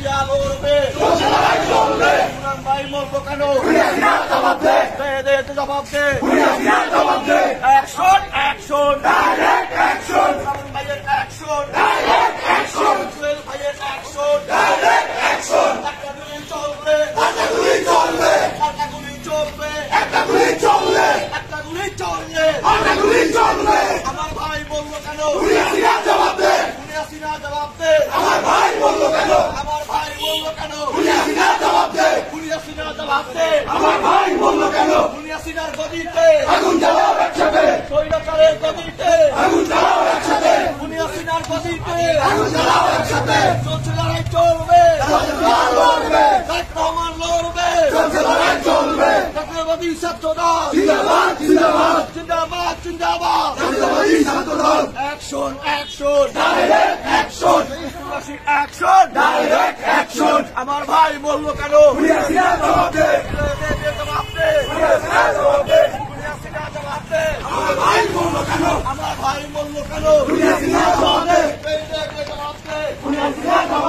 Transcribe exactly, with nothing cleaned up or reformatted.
দিয়া লড়বে ইমরান ভাই মরল কেন দে দে জবাব দে action action direct action Imran ভাইয়ের অ্যাকশন ডাইরেক্ট অ্যাকশন জুয়েল ভাইয়ের অ্যাকশন ডাইরেক্ট অ্যাকশন একটা গুলি চলবে একটা গুলি চলবে একটা গুলি চলবে একটা গুলি চলবে একটা গুলি চলবে একটা গুলি চলবে আমার ভাই বলল কেন হুনিয়া জবাব দে হুনিয়া সিনা জবাব দে আমার ভাই বলল কেন আমার ভাই বলল কেন হুনিয়া সিনা জবাব দে হুনিয়া সিনা জবাব দে আমার ভাই বলল কেন হুনিয়া সিনার গদিতে আগুন জ্বালাও একসাথে সৈন্যকারের গদিতে আগুন জ্বালাও একসাথে হুনিয়া সিনার গদিতে আগুন জ্বালাও একসাথে চলছে লড়াই চলবে লড়বে তারেক রহমান লড়বে চলছে লড়াই চলবে জাতীয়বাদী ছাত্রদল জিন্দাবাদ জিন্দাবাদ জিন্দাবাদ জিন্দাবাদ Jatiyatabadi Chhatradal action action direct action action direct action আমার ভাই বলল কেন হুনিয়া সিনা জবাব দে জবাব দে হুনিয়া সিনা জবাব দে হুনিয়া সিনা জবাব দে আমার ভাই বলল কেন আমার ভাই বলল কেন হুনিয়া সিনা জবাব দে জবাব দে হুনিয়া সিনা জবাব